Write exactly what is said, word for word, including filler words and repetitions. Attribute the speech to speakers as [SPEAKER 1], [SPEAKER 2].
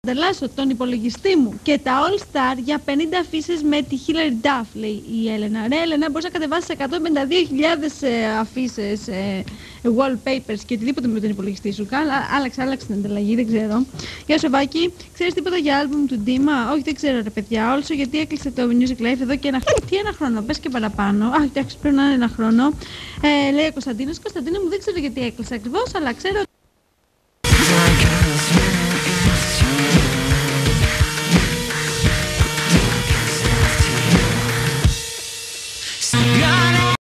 [SPEAKER 1] ανταλλάσσω τον υπολογιστή μου και τα All Star για πενήντα αφίσες με τη Hilary Duff, λέει η Έλενα. Ρε Έλενα, μπορείς να κατεβάσεις εκατόν πενήντα δύο χιλιάδες ε, αφίσες, ε, wallpapers και οτιδήποτε με τον υπολογιστή σου. Καλά, άλλαξε, άλλαξε την ανταλλαγή, δεν ξέρω. Γεια σου Βάκη, ξέρεις τίποτα για άλμπουμ του Ντίμα? Όχι, δεν ξέρω ρε παιδιά. Όλσο γιατί έκλεισε το Music Life εδώ και ένα χρόνο. Τι ένα χρόνο, πες και παραπάνω. Αχ, εντάξει, πρέπει να είναι ένα χρόνο. Ε, λέει ο Κωνσταντίνος. Κωνσταντίνο μου, δεν ξέρω γιατί έκλεισε ακριβώς, αλλά ξέρω